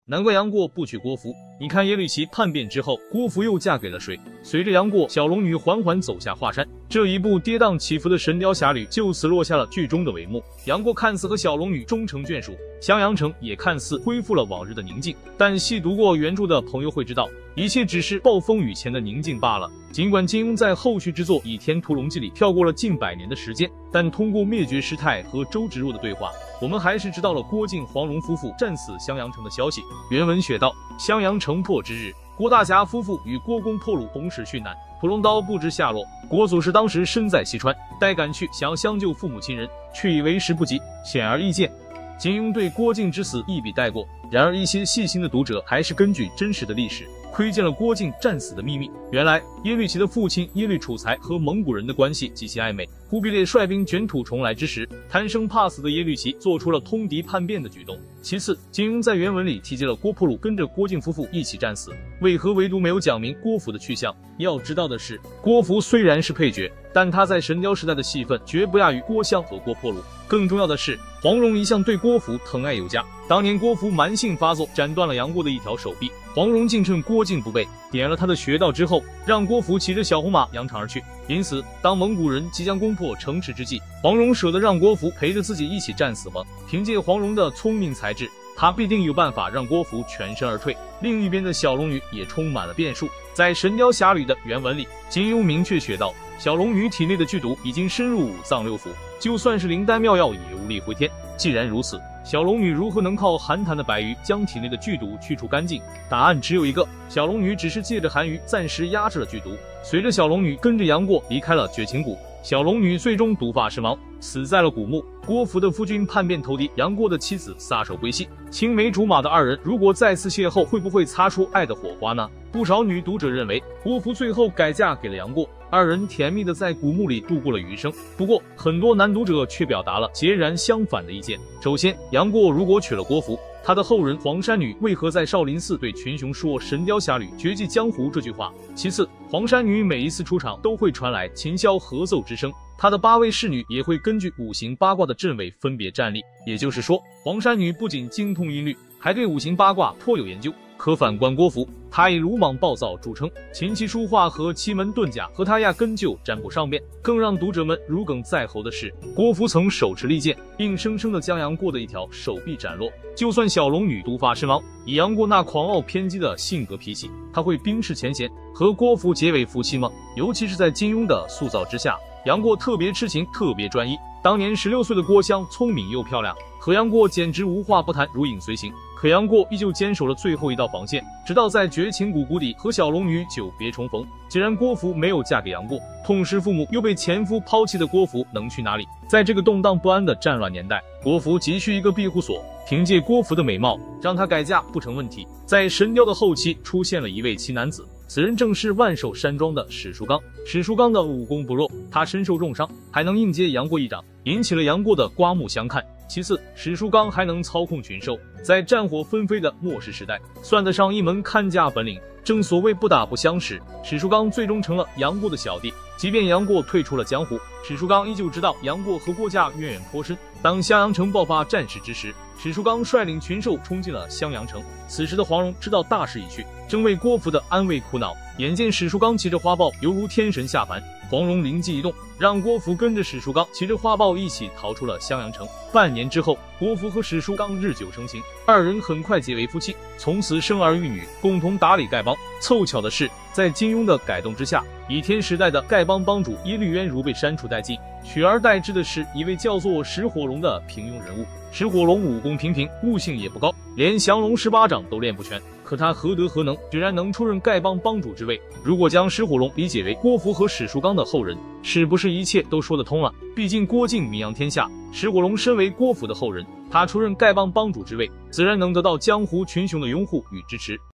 难怪杨过不娶郭芙。你看耶律齐叛变之后，郭芙又嫁给了谁？随着杨过、小龙女缓缓走下华山，这一部跌宕起伏的《神雕侠侣》就此落下了剧中的帷幕。杨过看似和小龙女终成眷属，襄阳城也看似恢复了往日的宁静，但细读过原著的朋友会知道，一切只是暴风雨前的宁静罢了。尽管金庸在后续之作《倚天屠龙记》里跳过了近100年的时间，但通过灭绝师太和周芷若的对话，我们还是知道了郭靖、黄蓉夫妇战死襄阳城的消息。原文写道：襄阳城破之日，郭大侠夫妇与郭公破虏同时殉难，屠龙刀不知下落。郭祖师当时身在西川，待赶去想相救父母亲人，却以为时不及，显而易见。金庸对郭靖之死一笔带过，然而一些细心的读者还是根据真实的历史窥见了郭靖战死的秘密。原来耶律齐的父亲耶律楚材和蒙古人的关系极其暧昧，忽必烈率兵卷土重来之时，贪生怕死的耶律齐做出了通敌叛变的举动。其次，金庸在原文里提及了郭沫若跟着郭靖夫妇一起战死，为何唯独没有讲明郭芙的去向？要知道的是，郭芙虽然是配角，但他在神雕时代的戏份绝不亚于郭襄和郭沫若。更重要的是，黄蓉一向对郭芙疼爱有加，当年郭芙蛮性发作，斩断了杨过的一条手臂，黄蓉竟趁郭靖不备，点了他的穴道之后，让郭芙骑着小红马扬长而去。因此，当蒙古人即将攻破城池之际，黄蓉舍得让郭芙陪着自己一起战死吗？凭借黄蓉的聪明才智，他必定有办法让郭芙全身而退。另一边的小龙女也充满了变数。在《神雕侠侣》的原文里，金庸明确写道，小龙女体内的剧毒已经深入五脏六腑，就算是灵丹妙药也无力回天。既然如此，小龙女如何能靠寒潭的白鱼将体内的剧毒去除干净？答案只有一个，小龙女只是借着寒鱼暂时压制了剧毒。随着小龙女跟着杨过离开了绝情谷，小龙女最终毒发身亡，死在了古墓。郭芙的夫君叛变投敌，杨过的妻子撒手归西，青梅竹马的二人如果再次邂逅，会不会擦出爱的火花呢？不少女读者认为，郭芙最后改嫁给了杨过，二人甜蜜的在古墓里度过了余生。不过，很多男读者却表达了截然相反的意见。首先，杨过如果娶了郭芙，他的后人黄山女为何在少林寺对群雄说《神雕侠侣》绝迹江湖这句话？其次，黄山女每一次出场都会传来琴箫合奏之声，她的8位侍女也会根据五行八卦的阵位分别站立。也就是说，黄山女不仅精通音律，还对五行八卦颇有研究。可反观郭芙，她以鲁莽暴躁著称，琴棋书画和奇门遁甲和她压根就沾不上边。更让读者们如鲠在喉的是，郭芙曾手持利剑，硬生生的将杨过的一条手臂斩落。就算小龙女毒发身亡，以杨过那狂傲偏激的性格脾气，他会冰释前嫌，和郭芙结为夫妻吗？尤其是在金庸的塑造之下，杨过特别痴情，特别专一。当年16岁的郭襄聪明又漂亮，和杨过简直无话不谈，如影随形。可杨过依旧坚守了最后一道防线，直到在绝情谷谷底和小龙女久别重逢。既然郭芙没有嫁给杨过，痛失父母又被前夫抛弃的郭芙能去哪里？在这个动荡不安的战乱年代，郭芙急需一个庇护所。凭借郭芙的美貌，让她改嫁不成问题。在神雕的后期出现了一位奇男子，此人正是万寿山庄的史书刚。史书刚的武功不弱，他身受重伤，还能应接杨过一掌，引起了杨过的刮目相看。其次，史书刚还能操控群兽，在战火纷飞的末世时代，算得上一门看家本领。正所谓不打不相识，史书刚最终成了杨过的小弟。即便杨过退出了江湖，史书刚依旧知道杨过和郭家渊源颇深。当襄阳城爆发战事之时，史书刚率领群兽冲进了襄阳城。此时的黄蓉知道大势已去，正为郭芙的安危苦恼。眼见史书刚骑着花豹犹如天神下凡，黄蓉灵机一动，让郭芙跟着史书刚骑着花豹一起逃出了襄阳城。半年之后，郭芙和史书刚日久生情，二人很快结为夫妻，从此生儿育女，共同打理丐帮。凑巧的是，在金庸的改动之下，倚天时代的丐帮帮主耶律渊如被删除殆尽，取而代之的是一位叫做石火龙的平庸人物。石火龙武功平平，悟性也不高，连降龙18掌都练不全。可他何德何能，居然能出任丐帮帮主之位？如果将石火龙理解为郭芙和史书刚的后人，是不是一切都说得通了？毕竟郭靖名扬天下，石火龙身为郭芙的后人，他出任丐帮帮主之位，自然能得到江湖群雄的拥护与支持。